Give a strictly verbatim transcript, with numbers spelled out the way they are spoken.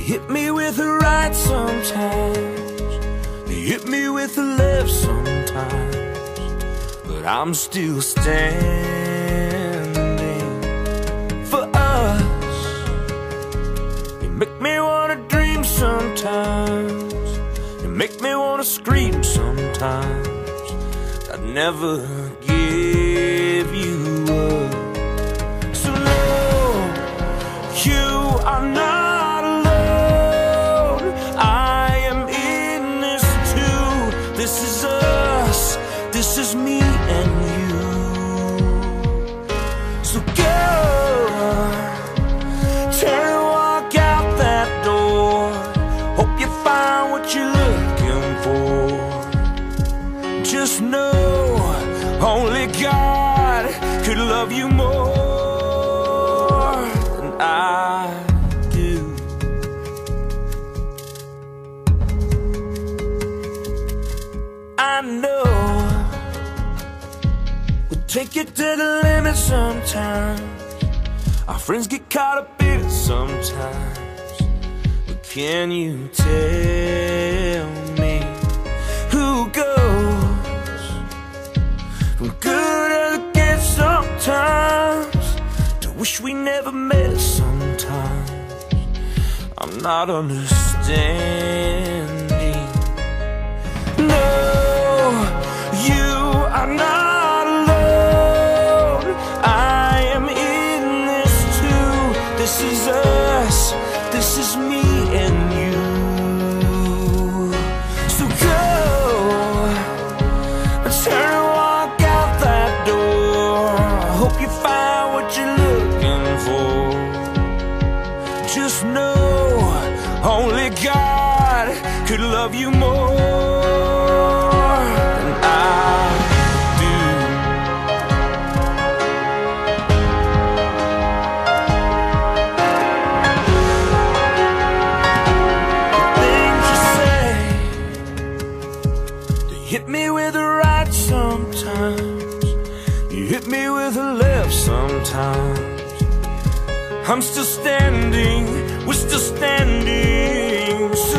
hit me with the right sometimes, they hit me with the left sometimes, but I'm still standing for us. You make me wanna dream sometimes, you make me wanna scream sometimes. I'd never give you up. So no, you are not alone. I am in this too. This is us, this is me and you. So go, turn and walk out that door. Hope you find what you're looking for. Just know only God could love you more than I do. I know we'll take it to the limit sometimes. Our friends get caught up in it sometimes. But can you tell me who goes from good as it gets sometimes to wish we never met sometimes? I'm not understanding. No, you are not alone. I am in this too. This is us, this is me and you. So go, turn and walk out that door. I hope you find what you're looking for. Just know only God could love you more than I do. The things you say, they hit me with the right sometimes, you hit me with the left sometimes. I'm still standing, we're still standing.